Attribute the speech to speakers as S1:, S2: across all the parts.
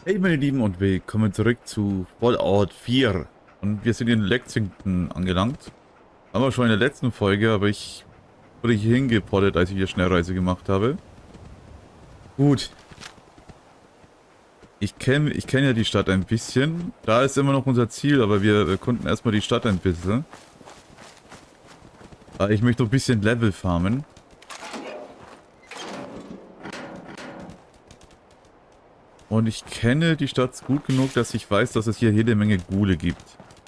S1: Hey meine Lieben und willkommen zurück zu Fallout 4. Und wir sind in Lexington angelangt. Haben wir schon in der letzten Folge, aber ich wurde hier hingepottet, als ich hier Schnellreise gemacht habe. Gut. Ich kenn ja die Stadt ein bisschen. Da ist immer noch unser Ziel, aber wir erkunden erstmal die Stadt ein bisschen. Ich möchte noch ein bisschen Level farmen. Und ich kenne die Stadt gut genug, dass ich weiß, dass es hier jede Menge Ghule gibt.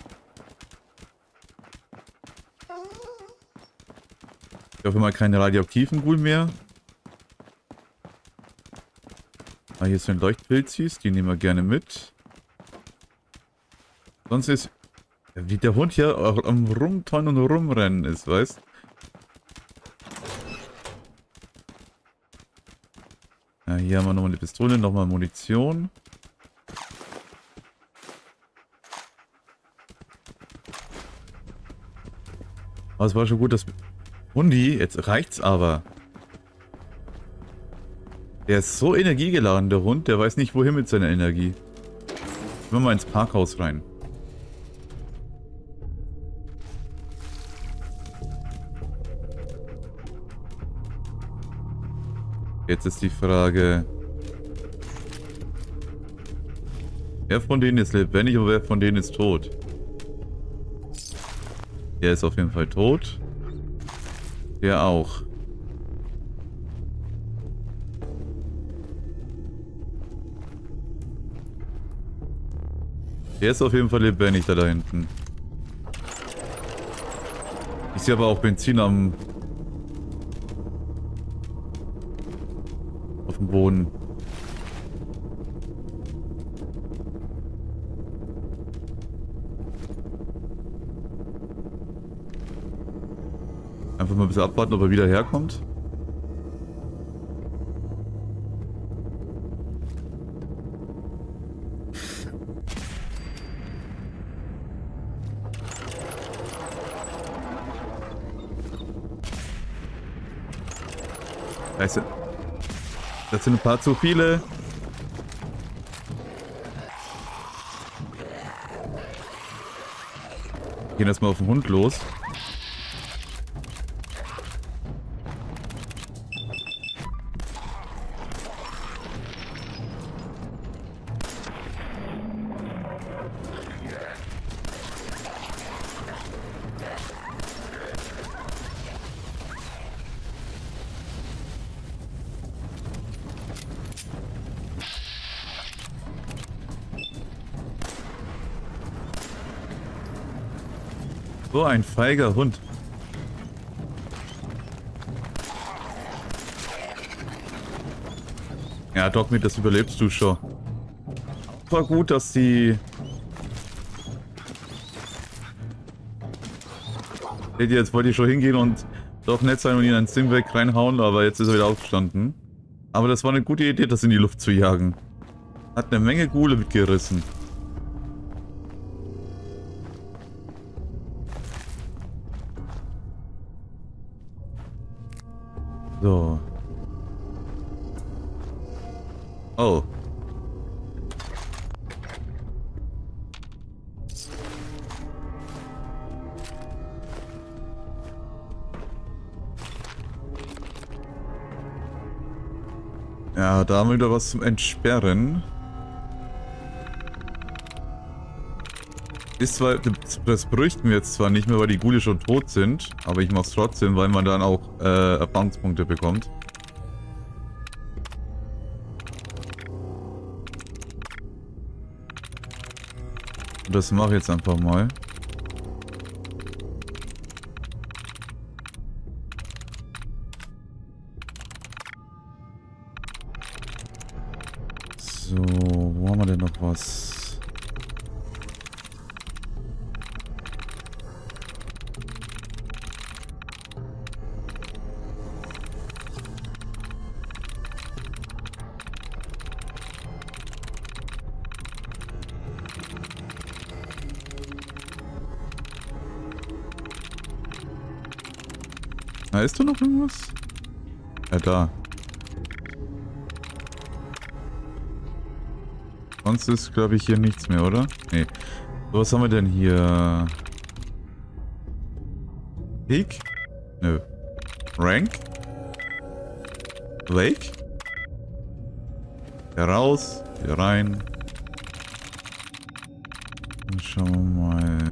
S1: Ich hoffe mal keine radioaktiven Ghoul mehr. Hier sind Leuchtpilzis, die nehmen wir gerne mit. Sonst ist, wie der Hund hier auch am Rumtollen und Rumrennen ist, weißt? Ja, hier haben wir nochmal eine Pistole, nochmal Munition. Aber es war schon gut, dass... Hundi, jetzt reicht's aber. Der ist so energiegeladen, der Hund, der weiß nicht wohin mit seiner Energie. Gehen wir mal ins Parkhaus rein. Jetzt ist die Frage... Wer von denen ist lebendig und wer von denen ist tot? Der ist auf jeden Fall tot. Der auch. Der ist auf jeden Fall lebendig da hinten. Ich sehe aber auch Benzin auf dem Boden. Einfach mal ein bisschen abwarten, ob er wieder herkommt. Scheiße. Das sind ein paar zu viele. Gehen erstmal auf den Hund los. So ein feiger Hund. Ja, Dogmeat, das überlebst du schon. War gut, dass die... Jetzt wollte ich schon hingehen und doch nett sein und ihn einen Stimweg reinhauen, aber jetzt ist er wieder aufgestanden. Aber das war eine gute Idee, das in die Luft zu jagen. Hat eine Menge Ghule mitgerissen. So. Oh. Ja, da haben wir wieder was zum Entsperren. Ist zwar, das bräuchten wir jetzt zwar nicht mehr, weil die Ghule schon tot sind, aber ich mach's trotzdem, weil man dann auch Erfahrungspunkte bekommt. Und das mache ich jetzt einfach mal. So, wo haben wir denn noch was? Na, ist da noch irgendwas? Ja, da. Sonst ist, glaube ich, hier nichts mehr, oder? Nee. So, was haben wir denn hier? Peak? Nö. Rank? Lake? Hier raus, hier rein. Dann schauen wir mal.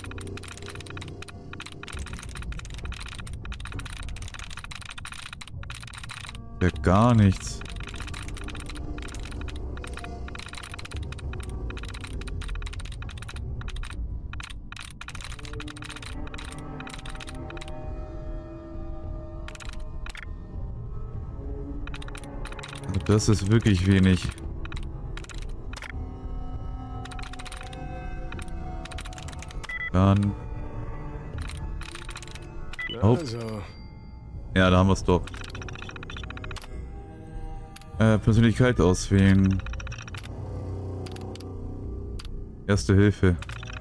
S1: Ja, gar nichts. Das ist wirklich wenig. Dann. Oh.
S2: Also.
S1: Ja, da haben wir es doch. Persönlichkeit auswählen. Erste Hilfe.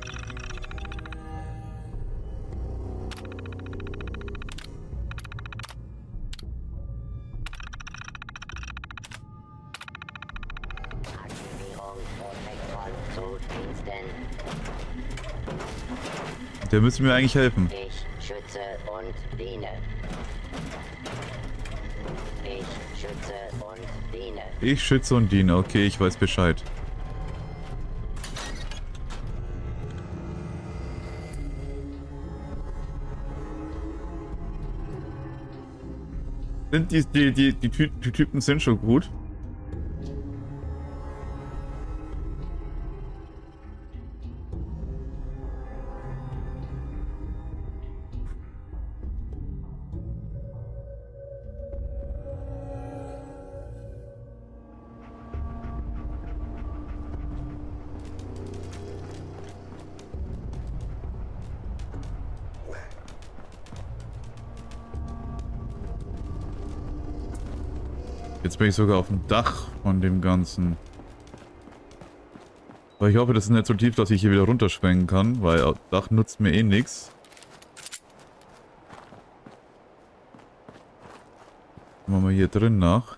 S1: Der müsste mir eigentlich helfen.
S3: Ich schütze und diene. Ich schütze und diene.
S1: Ich schütze und diene. Okay, ich weiß Bescheid. Sind die Typen sind schon gut. Jetzt bin ich sogar auf dem Dach von dem Ganzen. Aber ich hoffe, das ist nicht so tief, dass ich hier wieder runterschwenken kann, weil auf Dach nutzt mir eh nichts. Machen wir hier drin nach.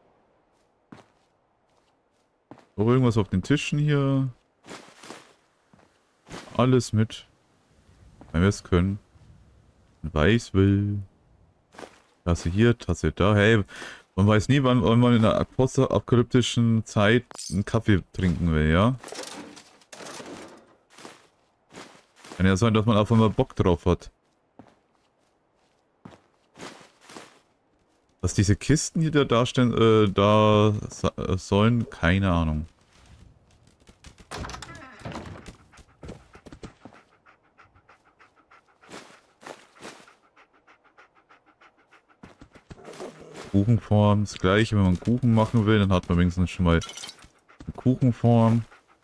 S1: So, irgendwas auf den Tischen hier. Alles mit. Wenn wir es können. Weiß will. Tasse hier, Tasse da. Hey, man weiß nie, wann man in einer postapokalyptischen Zeit einen Kaffee trinken will, ja? Kann ja sein, dass man auf einmal Bock drauf hat. Was diese Kisten hier da darstellen, sollen, keine Ahnung. Kuchenform, das gleiche, wenn man Kuchen machen will, dann hat man wenigstens schon mal eine Kuchenform.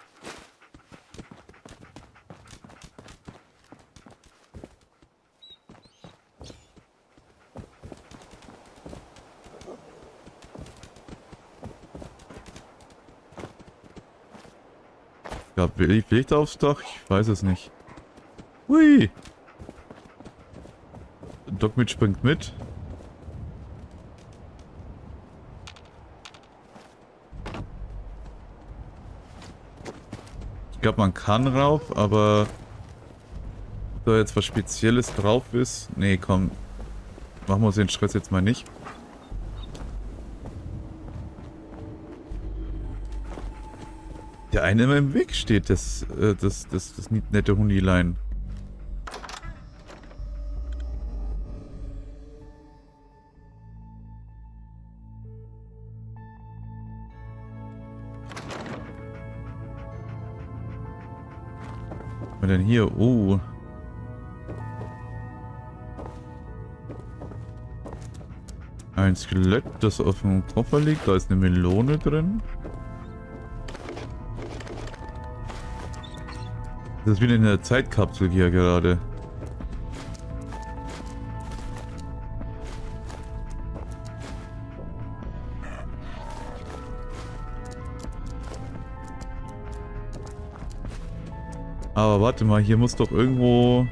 S1: Ja, will ich da aufs Dach? Ich weiß es nicht. Hui! Doc springt mit. Ich glaube, man kann rauf, aber ob da jetzt was Spezielles drauf ist? Nee, komm. Machen wir uns den Stress jetzt mal nicht. Der eine immer im Weg steht, das nette Hundilein. Was haben wir denn hier? Oh. Ein Skelett, das auf dem Koffer liegt. Da ist eine Melone drin. Das ist wieder in der Zeitkapsel hier gerade. Aber warte mal, hier muss doch irgendwo...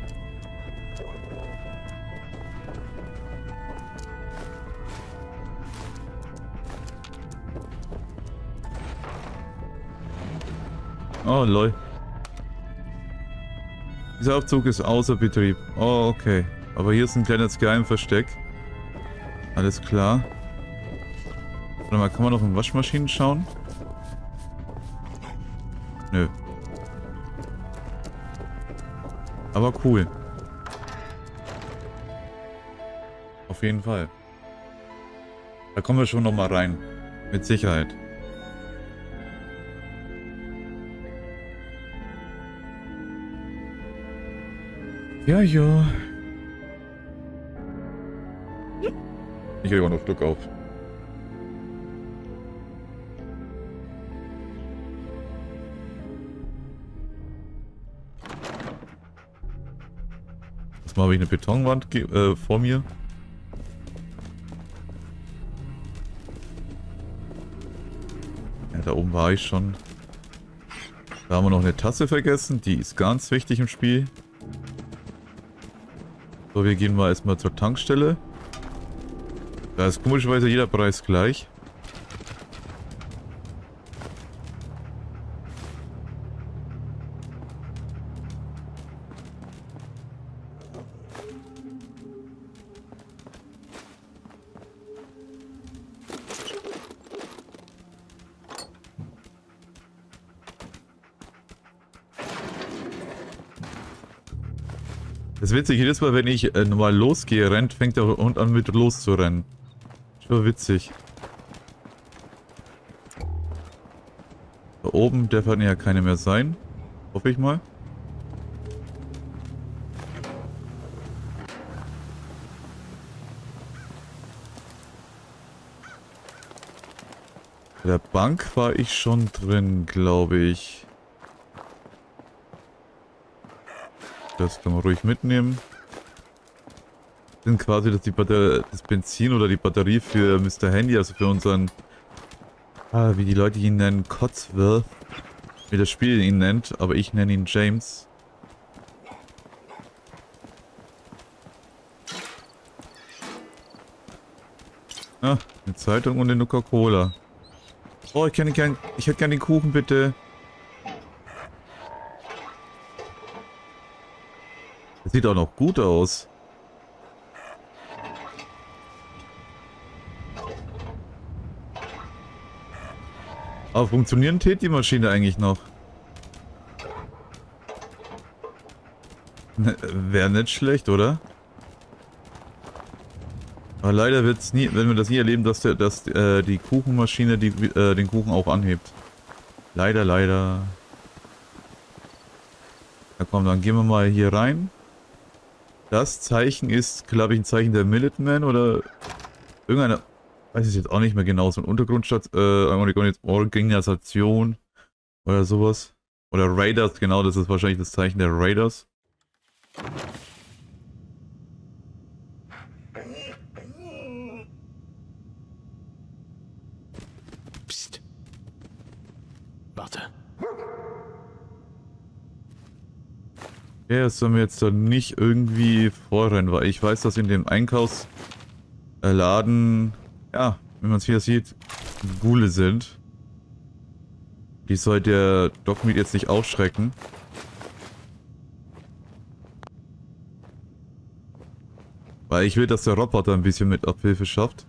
S1: Oh, lol. Dieser Aufzug ist außer Betrieb. Oh, okay. Aber hier ist ein kleines Geheimversteck. Alles klar. Warte mal, kann man noch in Waschmaschinen schauen? Nö. Aber cool. Auf jeden Fall. Da kommen wir schon noch mal rein. Mit Sicherheit. Ja, ja. Ich kriege auch noch Glück auf. Jetzt mal habe ich eine Betonwand vor mir. Ja, da oben war ich schon. Da haben wir noch eine Tasse vergessen. Die ist ganz wichtig im Spiel. So, wir gehen mal erstmal zur Tankstelle. Da ist komischerweise jeder Preis gleich. Das ist witzig, jedes Mal, wenn ich normal losgehe, fängt der Hund an mit loszurennen. Schon witzig. Da oben darf ja keine mehr sein. Hoffe ich mal. Bei der Bank war ich schon drin, glaube ich. Das kann man ruhig mitnehmen. Das sind quasi das Benzin oder die Batterie für Mr. Handy, also für unseren, wie die Leute ihn nennen, Codswell, wie das Spiel ihn nennt, aber ich nenne ihn James. Ah, eine Zeitung und eine Coca-Cola. Oh, ich hätte gern den Kuchen, bitte. Das sieht auch noch gut aus. Aber funktionieren tät die Maschine eigentlich noch? Wäre nicht schlecht, oder? Aber leider wird's nie, wenn wir das nie erleben, dass die Kuchenmaschine den Kuchen auch anhebt. Leider, leider. Na komm, dann gehen wir mal hier rein. Das Zeichen ist, glaube ich, ein Zeichen der Minutemen oder irgendeine, weiß ich jetzt auch nicht mehr genau, so ein Organisation oder sowas. Oder Raiders, genau, das ist wahrscheinlich das Zeichen der Raiders.
S2: Psst. Warte.
S1: Ja, das sollen wir jetzt dann nicht irgendwie vorrennen, weil ich weiß, dass in dem Einkaufsladen, ja, wenn man es hier sieht, Ghule sind. Die soll der Dogmeat jetzt nicht aufschrecken. Weil ich will, dass der Roboter ein bisschen mit Abhilfe schafft.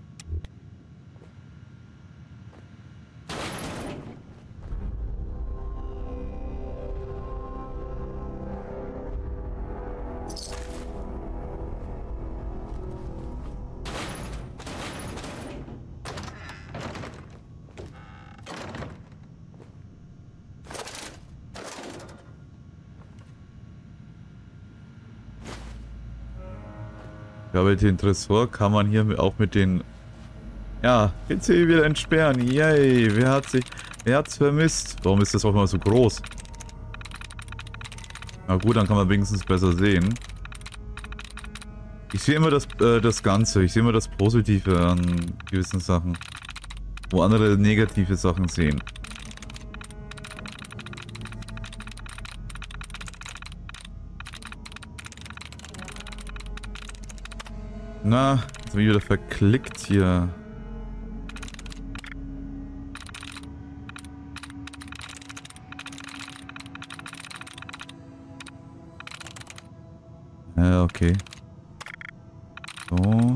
S1: Ich glaube, den Tresor kann man hier auch mit den... Ja, PC wieder entsperren. Yay, wer hat's vermisst? Warum ist das auch mal so groß? Na gut, dann kann man wenigstens besser sehen. Ich sehe immer das Ganze. Ich sehe immer das Positive an gewissen Sachen. Wo andere negative Sachen sehen. Na, jetzt bin ich wieder verklickt hier. Ja, okay. So.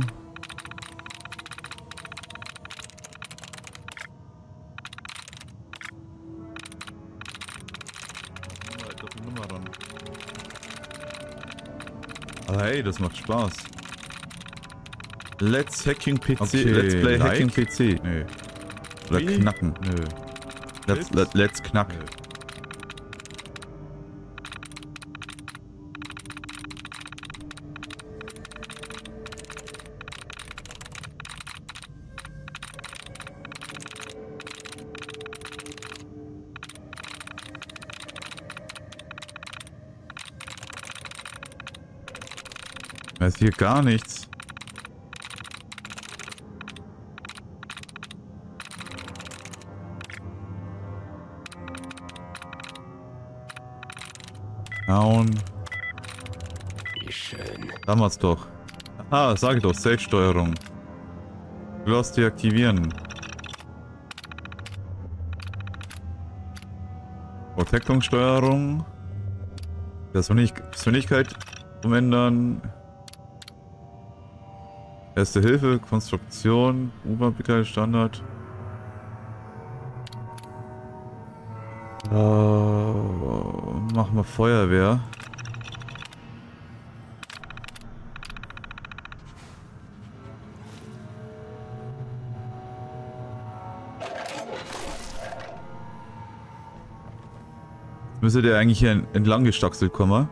S1: Aber hey, das macht Spaß. Let's Hacking PC. Okay, let's Play like? Hacking PC. Nö. Oder wie? Knacken. Nö. Let's Knack. Nö. Da ist hier gar nichts. Down.
S2: Wie schön.
S1: Damals doch. Ah, sag ich doch, Safe-Steuerung. Gloss deaktivieren. Protectungssteuerung. Geschwindigkeit umändern. Erste Hilfe, Konstruktion, U-Bahn Standard. Machen wir Feuerwehr. Jetzt müsste der eigentlich hier entlang gestaxelt kommen.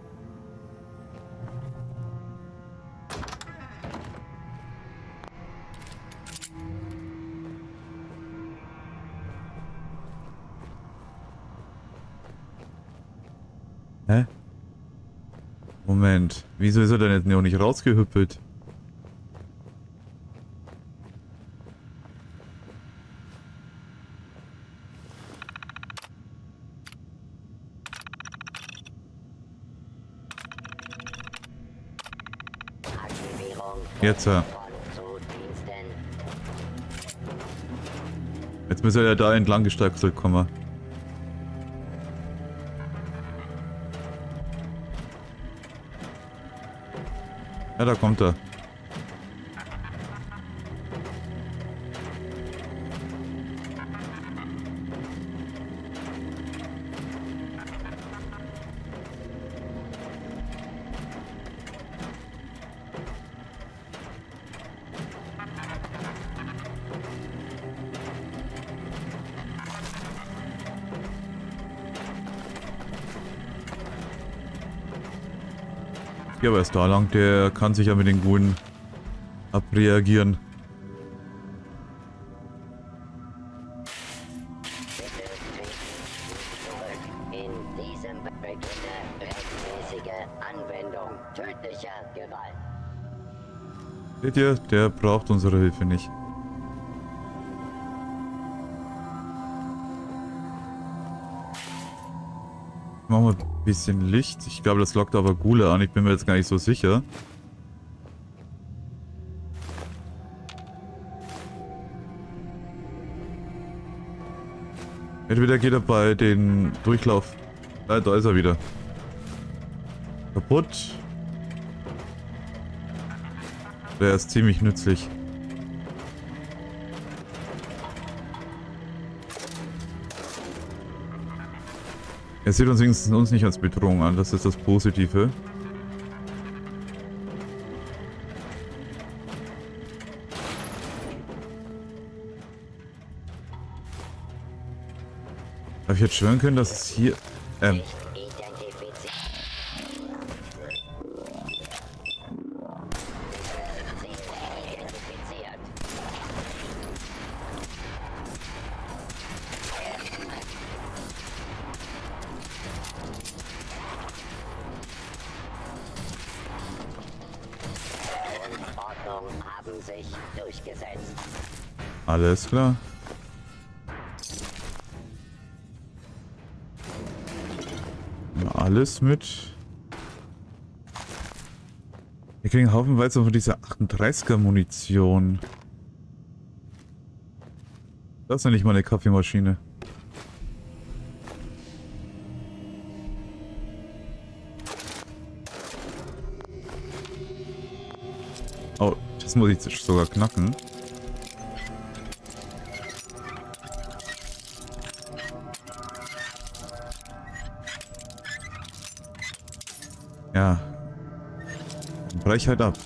S1: Hä? Moment. Wieso ist er denn jetzt noch nicht rausgehüppelt? Jetzt. Jetzt müsste er ja da entlang gestaxelt kommen. Ja, da kommt er. Ja, aber er ist da lang, der kann sich ja mit den Guten abreagieren.
S3: In diesem beginne rechtmäßige Anwendung tödlicher Gewalt.
S1: Seht ihr, der braucht unsere Hilfe nicht. Machen wir ein bisschen Licht. Ich glaube, das lockt aber Ghule an. Ich bin mir jetzt gar nicht so sicher. Entweder geht er bei den Durchlauf... da ist er wieder. Kaputt. Der ist ziemlich nützlich. Er sieht uns wenigstens nicht als Bedrohung an, das ist das Positive. Habe ich jetzt schwören können, dass es hier...
S3: haben sich durchgesetzt.
S1: Alles klar. Alles mit. Wir kriegen haufenweise von dieser 38er Munition. Das ist ja nicht mal eine Kaffeemaschine. Das muss ich sogar knacken. Ja. Brech halt ab.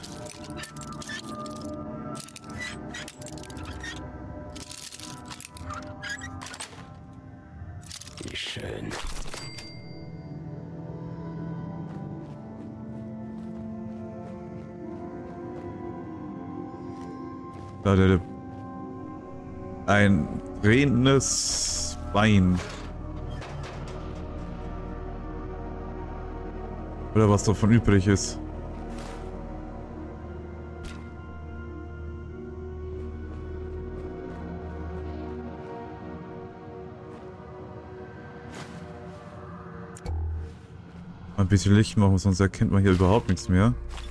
S2: Wie schön.
S1: Da, ein drehendes Bein. Oder was davon übrig ist. Ein bisschen Licht machen, sonst erkennt man hier überhaupt nichts mehr.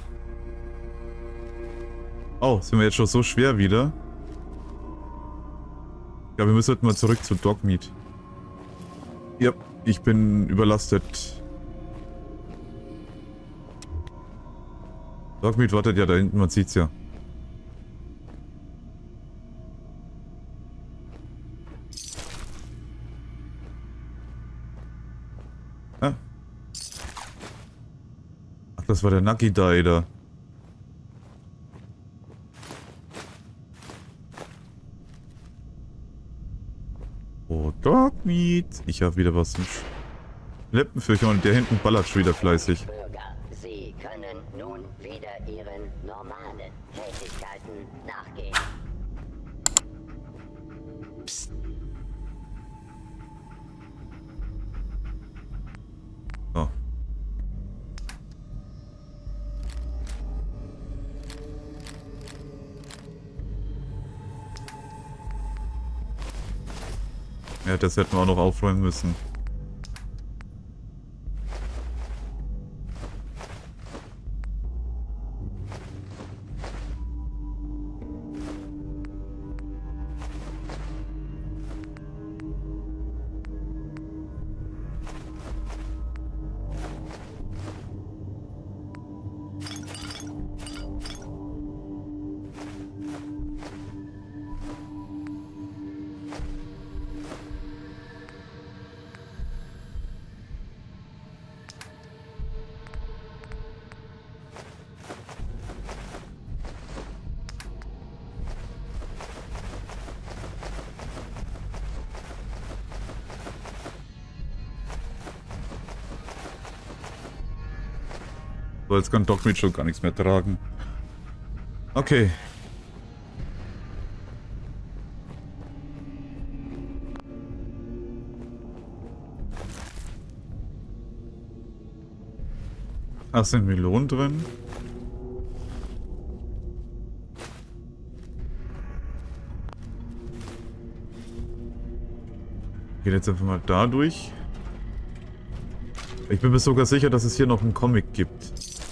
S1: Oh, sind wir jetzt schon so schwer wieder? Ja, wir müssen halt mal zurück zu Dogmeat. Ja, ich bin überlastet. Dogmeat wartet ja da hinten, man sieht's ja. Ah. Ach, das war der Nagi-Dai da. Oh, Dogmeat. Ich habe wieder was zum Lippenfürcher und der hinten ballert schon wieder fleißig.
S3: Bürger, Sie können nun wieder Ihren normalen Tätigkeiten nachgehen.
S2: Psst.
S1: So. Ja, das hätten wir auch noch aufräumen müssen. So, jetzt kann Dogmeat schon gar nichts mehr tragen. Okay. Da sind Melonen drin. Geht jetzt einfach mal da durch. Ich bin mir sogar sicher, dass es hier noch einen Comic gibt.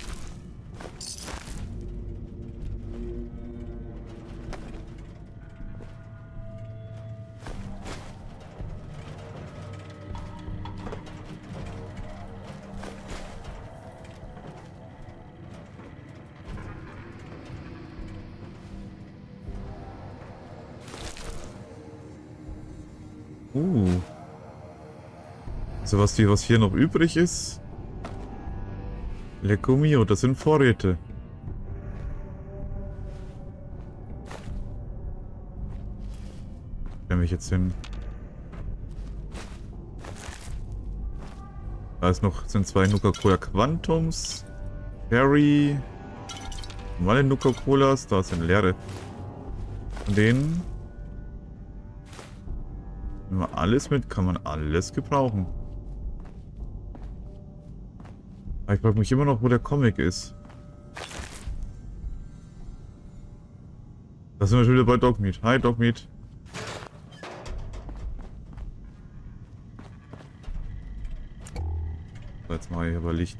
S1: Also was hier noch übrig ist. Lecco mio, das sind Vorräte. Stell mich jetzt hin. Da ist noch, sind zwei Nuka-Cola Quantums. Cherry. Normale Nuka-Colas, da sind leere. Von denen. Nehmen wir alles mit, kann man alles gebrauchen. Aber ich frage mich immer noch, wo der Comic ist. Da sind wir schon wieder bei Dogmeat. Hi Dogmeat. So, jetzt mache ich aber Licht.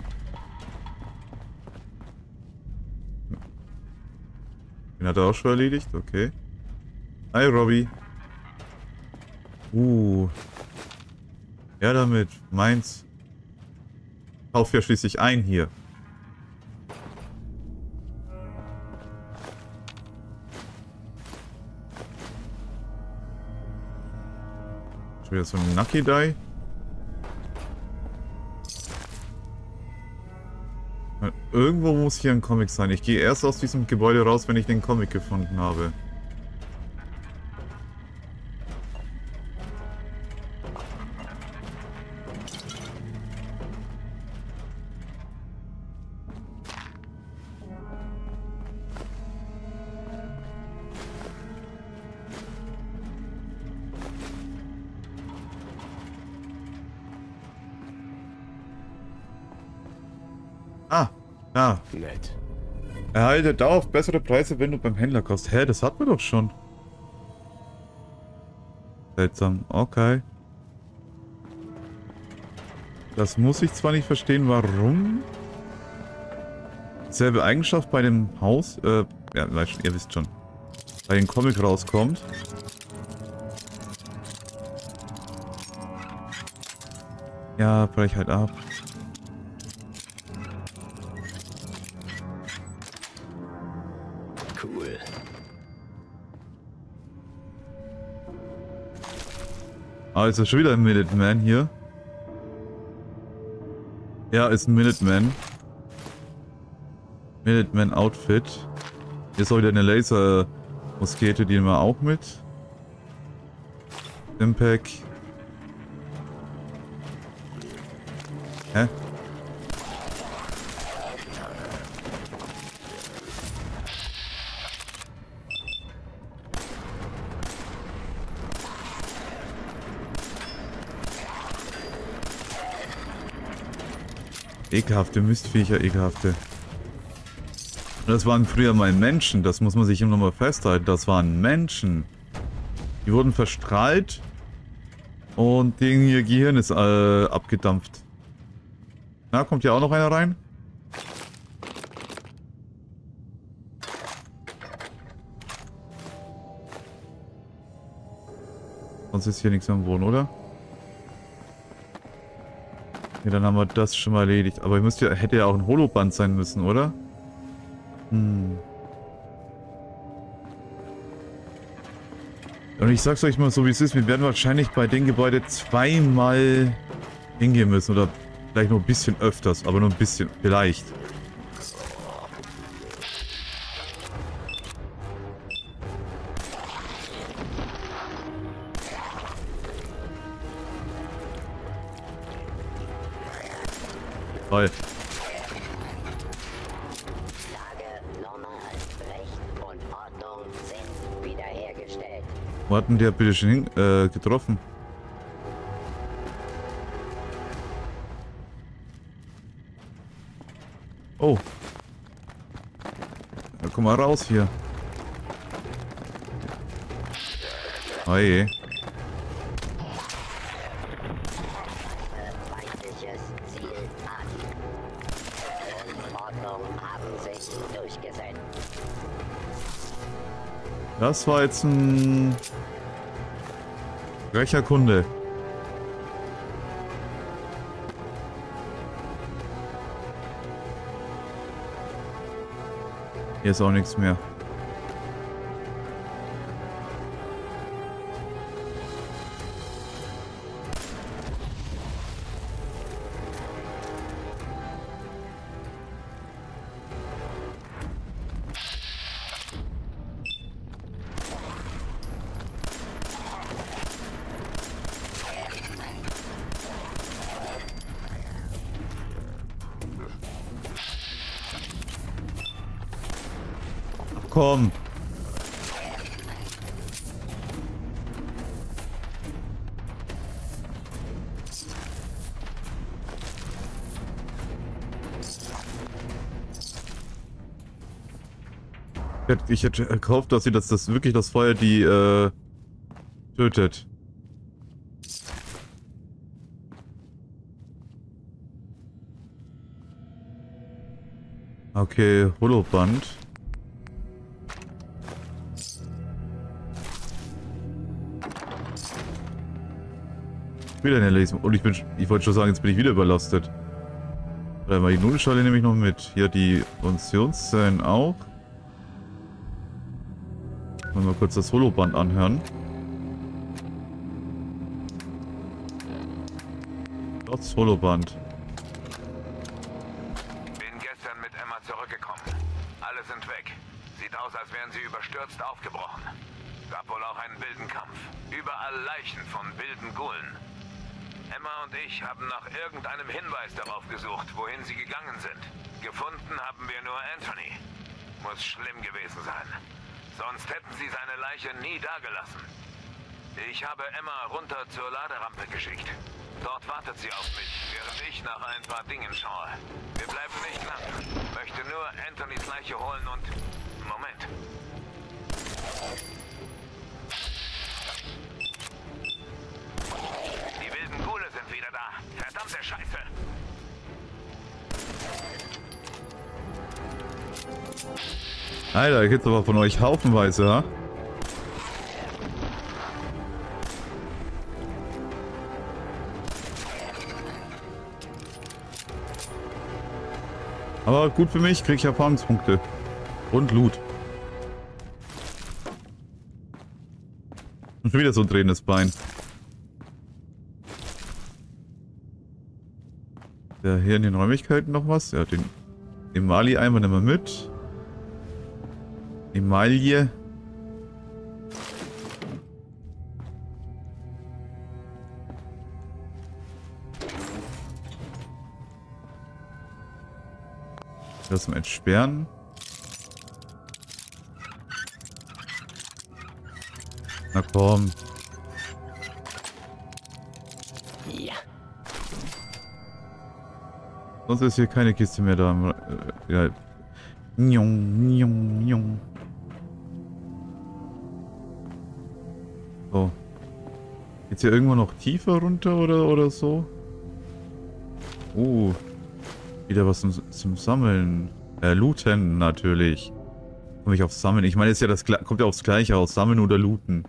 S1: Den hat er auch schon erledigt, okay. Hi Robby. Ja damit, meins. Kauf ja schließlich ein hier. Wieder so ein Nucky Die. Irgendwo muss hier ein Comic sein. Ich gehe erst aus diesem Gebäude raus, wenn ich den Comic gefunden habe. Ah, ja.
S2: Nett.
S1: Erhalte dauerhaft bessere Preise, wenn du beim Händler kaufst. Hä, das hatten wir doch schon. Seltsam, okay. Das muss ich zwar nicht verstehen, warum. Selbe Eigenschaft bei dem Haus, ja, ihr wisst schon. Bei dem Comic rauskommt. Ja, brech halt ab.
S2: Cool.
S1: Ah, ist das schon wieder ein Minuteman hier? Ja, ist ein Minuteman. Minuteman Outfit. Hier ist auch wieder eine Laser-Muskete, die nehmen wir auch mit. Impact. Hä? Ekelhafte Mistviecher, ekelhafte. Das waren früher mal Menschen, das muss man sich immer noch mal festhalten. Das waren Menschen. Die wurden verstrahlt und denen ihr Gehirn ist abgedampft. Na, kommt hier auch noch einer rein? Sonst ist hier nichts am Wohnen, oder? Ja, dann haben wir das schon mal erledigt. Aber hätte ja auch ein Holoband sein müssen, oder? Hm. Und ich sag's euch mal so, wie es ist. Wir werden wahrscheinlich bei dem Gebäude zweimal hingehen müssen. Oder vielleicht nur ein bisschen öfters. Aber nur ein bisschen. Vielleicht. Toll.
S3: Lage normal. Recht und Ordnung sind wiederhergestellt.
S1: Wo hat denn der bitte schon getroffen? Oh. Ja, komm mal raus hier. Oh je.
S3: Feindliches Ziel an. Und Ordnung haben sich durchgesetzt.
S1: Das war jetzt ein frecher Kunde. Hier ist auch nichts mehr. Komm. Ich hätte gehofft, dass sie das wirklich das Feuer die tötet. Okay, Holoband. Wieder eine Lesen. Und ich wollte schon sagen, jetzt bin ich wieder überlastet. Mal die Nudelschale nehme ich noch mit. Hier die Funktionszellen auch. Mal kurz das Holoband anhören. Trotz Holoband.
S4: Bin gestern mit Emma zurückgekommen. Alle sind weg. Sieht aus, als wären sie überstürzt aufgebrochen. Gab wohl auch einen wilden Kampf. Überall Leichen von wilden Ghoulen. Emma und ich haben nach irgendeinem Hinweis darauf gesucht, wohin sie gegangen sind. Gefunden haben wir nur Anthony. Muss schlimm gewesen sein. Sonst hätten sie seine Leiche nie dagelassen. Ich habe Emma runter zur Laderampe geschickt. Dort wartet sie auf mich, während ich nach ein paar Dingen schaue. Wir bleiben nicht lang. Möchte nur Anthonys Leiche holen und... Moment. Die wilden Ghule sind wieder da. Verdammte Scheiße.
S1: Alter, gibt's aber von euch haufenweise, ha? Aber gut für mich, krieg ich Erfahrungspunkte. Und Loot. Und schon wieder so ein drehendes Bein. Ja, hier in den Räumlichkeiten noch was. Ja, den Emali-Eimer nehmen wir mit. Emaille. Das zum Entsperren. Na komm.
S2: Ja.
S1: Sonst ist hier keine Kiste mehr da. Ja. Njong, njong, njong. So. Geht's hier irgendwo noch tiefer runter oder so? Wieder was zum Sammeln. Looten natürlich. Komme ich aufs Sammeln? Ich meine, ist ja das kommt ja aufs Gleiche aus. Sammeln oder looten.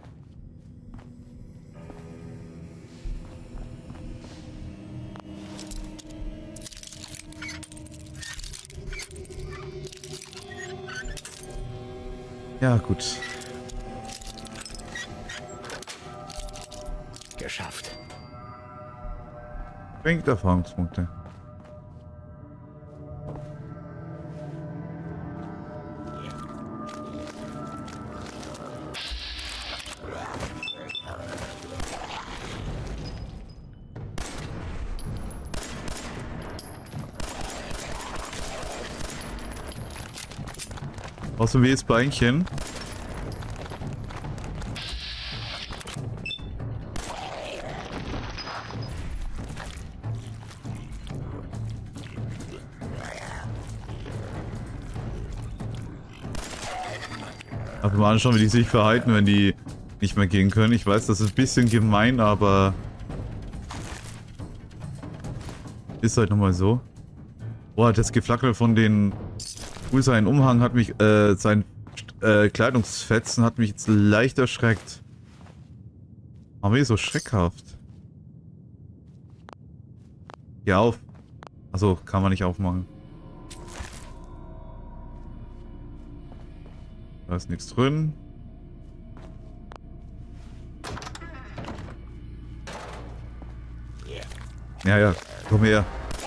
S1: Ja, gut.
S2: Geschafft.
S1: Bringt Erfahrungspunkte. Außer wie ist Beinchen? Aber mal anschauen, wie die sich verhalten, wenn die nicht mehr gehen können. Ich weiß, das ist ein bisschen gemein, aber ist halt nochmal so. Boah, das Geflackel von den... Sein Umhang hat mich, sein Kleidungsfetzen hat mich jetzt leicht erschreckt. Warum ist so schreckhaft? Geh auf. Achso, kann man nicht aufmachen. Da ist nichts drin. Ja, ja, komm her.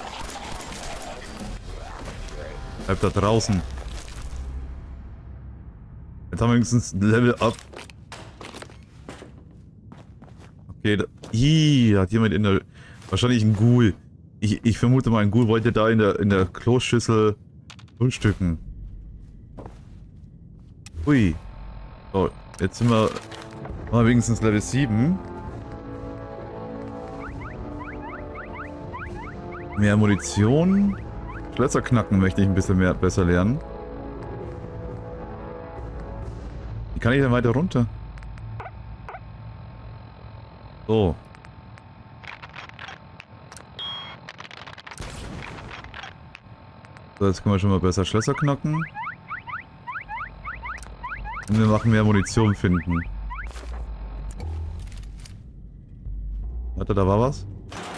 S1: Bleib da draußen. Jetzt haben wir wenigstens ein Level up. Okay, da hat jemand in der... Wahrscheinlich ein Ghoul. Ich vermute mal, ein Ghoul wollte da in der Kloschüssel frühstücken. Ui. So, jetzt sind wir wenigstens Level 7. Mehr Munition. Schlösser knacken möchte ich ein bisschen besser lernen. Wie kann ich denn weiter runter? So. So, jetzt können wir schon mal besser Schlösser knacken. Und wir machen mehr Munition finden. Warte, da war was?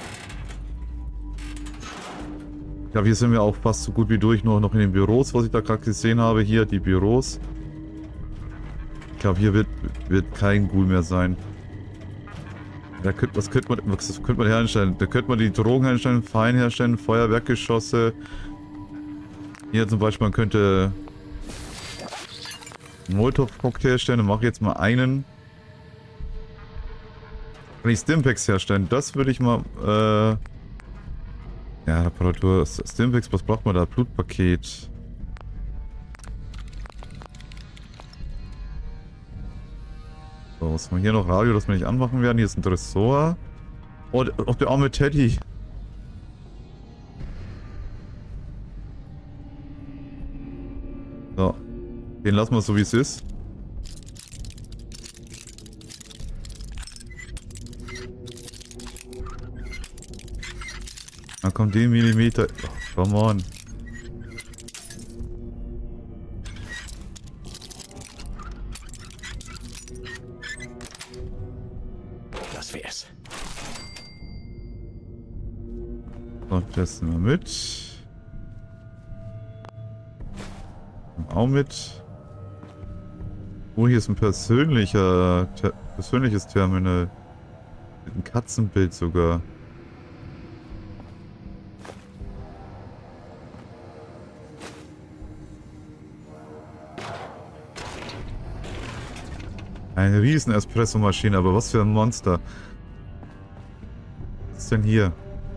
S1: Ich glaube, hier sind wir auch fast so gut wie durch, nur noch in den Büros, was ich da gerade gesehen habe. Hier, die Büros. Ich glaube, hier wird kein Ghoul mehr sein. Was könnte man herstellen? Da könnte man die Drogen herstellen, Fein herstellen, Feuerwerkgeschosse. Hier zum Beispiel, man könnte Molotov-Cocktail herstellen. Dann mache ich jetzt mal einen. Kann ich Stimpaks herstellen? Das würde ich mal, ja, Reparatur, Stimpaks, was braucht man da? Blutpaket. So, was haben wir hier noch? Radio, das wir nicht anmachen werden. Hier ist ein Tresor. Oh, der arme Teddy. So. Den lassen wir so, wie es ist. Dann kommt die Millimeter. Oh, come on.
S2: Das wär's.
S1: So, das nehmen wir mit. Auch mit. Oh, hier ist ein persönliches Terminal. Mit einem Katzenbild sogar. Eine riesen Espresso-Maschine, aber was für ein Monster. Was ist denn hier?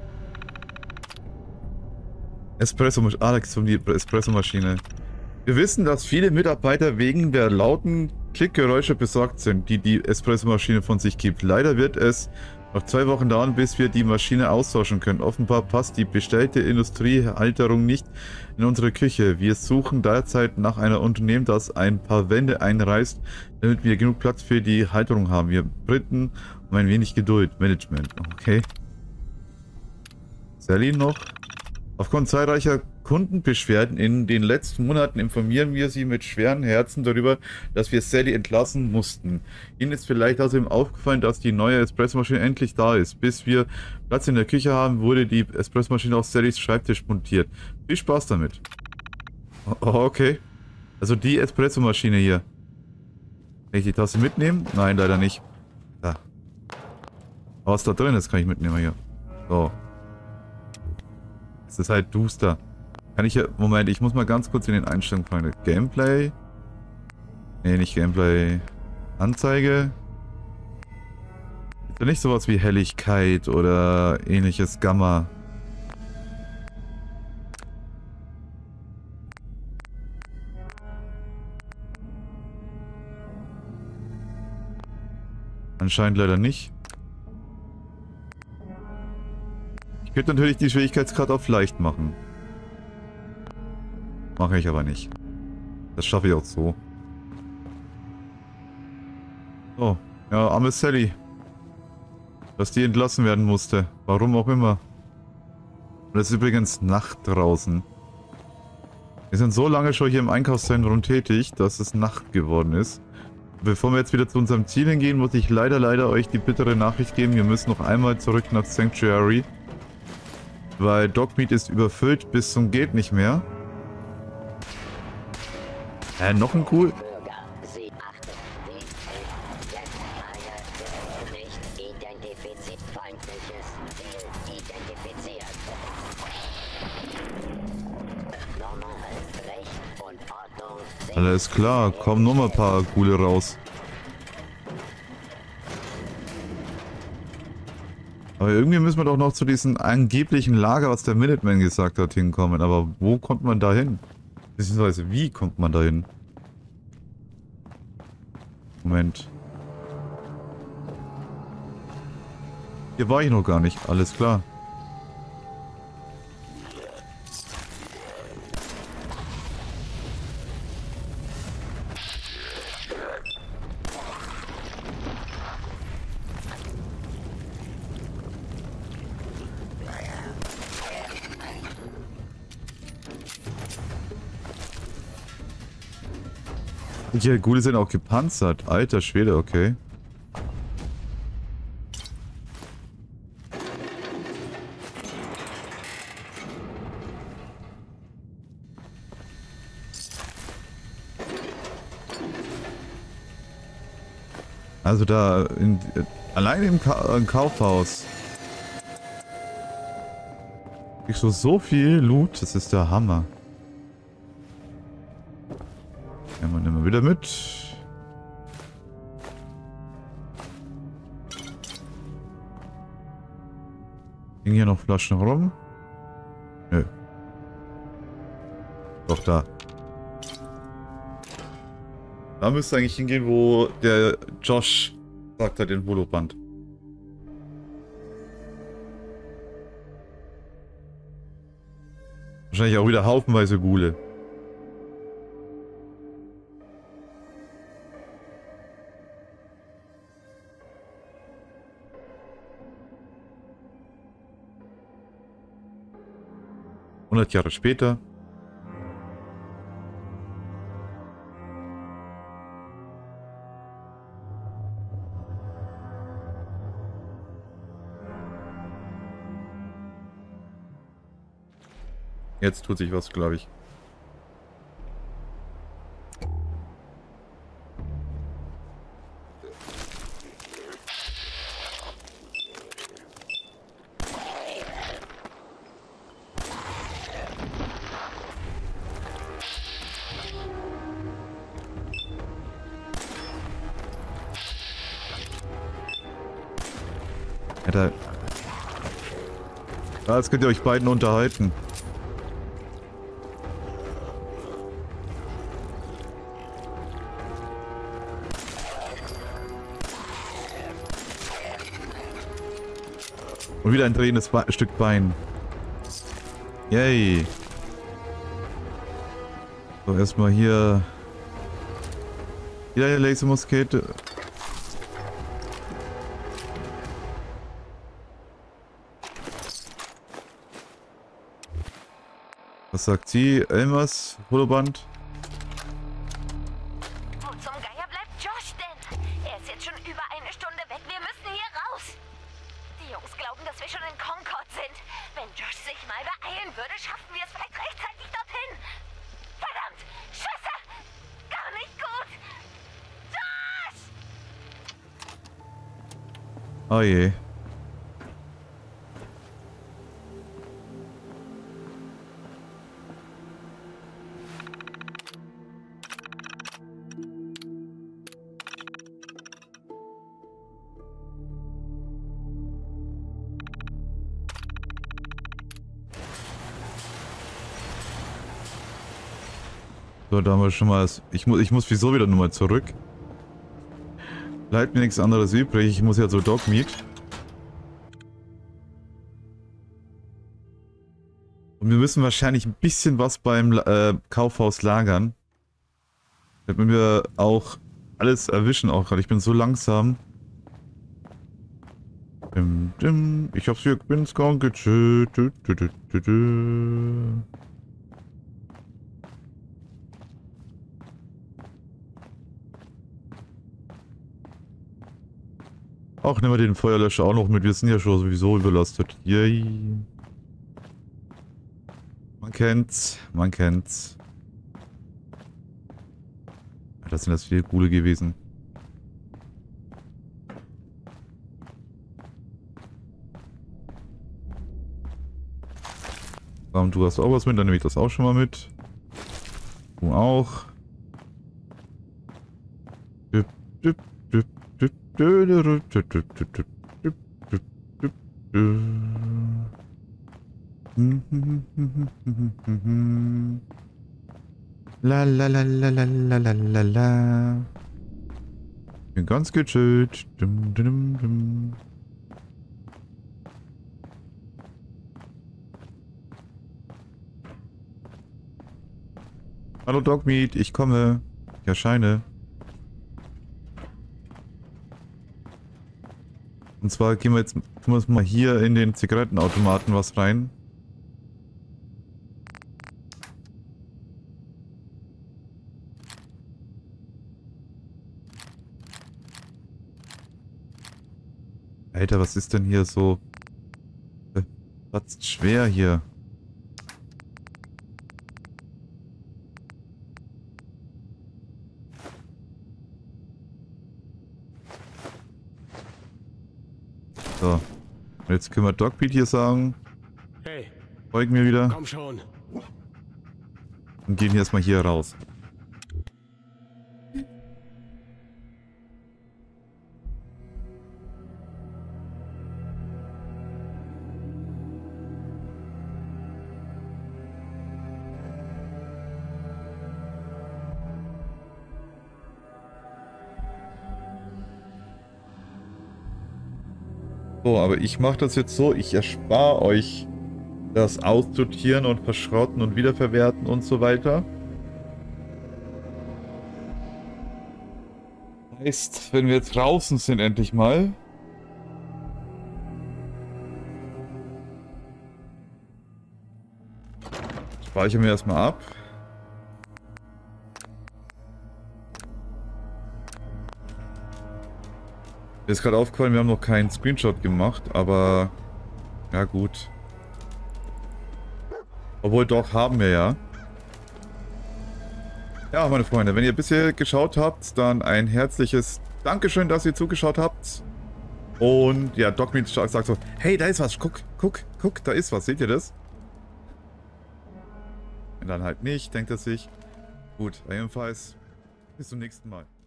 S1: Espresso-Maschine. Alex, um die Espresso-Maschine. Wir wissen, dass viele Mitarbeiter wegen der lauten Klickgeräusche besorgt sind, die die Espresso-Maschine von sich gibt. Leider wird es noch 2 Wochen dauern, bis wir die Maschine austauschen können. Offenbar passt die bestellte Industriehalterung nicht in unsere Küche. Wir suchen derzeit nach einem Unternehmen, das ein paar Wände einreißt, damit wir genug Platz für die Halterung haben. Wir bitten um ein wenig Geduld. Management. Okay. Sally noch. Aufgrund zahlreicher Kundenbeschwerden in den letzten Monaten informieren wir Sie mit schweren Herzen darüber, dass wir Sally entlassen mussten. Ihnen ist vielleicht außerdem aufgefallen, dass die neue Espressomaschine endlich da ist. Bis wir Platz in der Küche haben, wurde die Espressomaschine auf Sallys Schreibtisch montiert. Viel Spaß damit. Oh, okay. Also die Espressomaschine hier. Kann ich die Tasse mitnehmen? Nein, leider nicht. Da. Aber was da drin ist, kann ich mitnehmen hier. So. Es ist halt duster. Kann ich ja... Moment, ich muss mal ganz kurz in den Einstellungen fragen. Gameplay? Nee, nicht Gameplay. Anzeige? Ist ja nicht sowas wie Helligkeit oder ähnliches Gamma. Anscheinend leider nicht. Ich könnte natürlich die Schwierigkeitsgrad auf leicht machen. Mache ich aber nicht. Das schaffe ich auch so. Oh, ja, arme Sally. Dass die entlassen werden musste. Warum auch immer. Und es ist übrigens Nacht draußen. Wir sind so lange schon hier im Einkaufszentrum tätig, dass es Nacht geworden ist. Bevor wir jetzt wieder zu unserem Ziel hingehen, muss ich leider euch die bittere Nachricht geben. Wir müssen noch einmal zurück nach Sanctuary. Weil Dogmeat ist überfüllt bis zum geht nicht mehr. Noch ein cool.
S3: Bürger, Sie achten, dies ist jetzt eine nicht identifiziert feindliches Ziel identifiziert. Normal, Recht und Ordnung sind...
S1: Alles klar, kommen nur mal ein paar Gule raus. Aber irgendwie müssen wir doch noch zu diesem angeblichen Lager, was der Minuteman gesagt hat, hinkommen. Aber wo kommt man da hin? Beziehungsweise, wie kommt man da hin? Moment. Hier war ich noch gar nicht. Alles klar. Die Gule sind auch gepanzert. Alter Schwede, okay. Also da, allein im Kaufhaus. Kriegst du so viel Loot, das ist der Hammer. Ja, nehmen wir wieder mit. Hängen hier noch Flaschen rum? Nö. Doch, da. Da müsste eigentlich hingehen, wo der Josh sagt hat, den Voloband. Wahrscheinlich auch wieder haufenweise Ghule. Jahre später. Jetzt tut sich was, glaube ich. Alter. Ja, jetzt könnt ihr euch beiden unterhalten. Und wieder ein drehendes Stück Bein. Yay. So, erstmal hier. Wieder eine Lasermuskete. Was sagt sie? Elmers Holoband?
S5: Wo zum Geier bleibt Josh denn? Er ist jetzt schon über eine Stunde weg. Wir müssen hier raus. Die Jungs glauben, dass wir schon in Concord sind. Wenn Josh sich mal beeilen würde, schaffen wir es vielleicht rechtzeitig dorthin. Verdammt! Schüsse! Gar nicht gut! Josh!
S1: Oh je. So, da haben wir schon mal das. Ich muss wieso wieder nochmal zurück. Bleibt mir nichts anderes übrig. Ich muss ja so Dogmeat. Und wir müssen wahrscheinlich ein bisschen was beim Kaufhaus lagern. Damit wir auch alles erwischen auch gerade. Ich bin so langsam. Ich hab's hier, bin's kaum gechillt. Ach, nehmen wir den Feuerlöscher auch noch mit. Wir sind ja schon sowieso überlastet. Yay. Man kennt's. Man kennt's. Das sind das viele Ghule gewesen. Und du hast auch was mit, dann nehme ich das auch schon mal mit. Du auch. La la la la la la la la la. Bin ganz gechillt. Dum, dum, dum. Hallo Dogmeat, ich komme. Ich erscheine. Und zwar gehen wir jetzt tun wir mal hier in den Zigarettenautomaten was rein. Alter, was ist denn hier so? Was ist schwer hier? So. Und jetzt können wir Dogbeat hier sagen.
S2: Hey,
S1: Folgen wir wieder.
S2: komm schon.
S1: Und gehen erstmal hier raus. So, aber ich mache das jetzt so, ich erspare euch das Aussortieren und Verschrotten und Wiederverwerten und so weiter. Heißt, wenn wir jetzt draußen sind endlich mal, speichern wir erstmal ab. Mir ist gerade aufgefallen, wir haben noch keinen Screenshot gemacht, aber ja gut. Obwohl doch, haben wir ja. Ja, meine Freunde, wenn ihr bisher geschaut habt, dann ein herzliches Dankeschön, dass ihr zugeschaut habt. Und ja, Dogmeat sagt so, hey, da ist was, guck, da ist was, seht ihr das? Und dann halt nicht, denkt er sich. Gut, jedenfalls, bis zum nächsten Mal.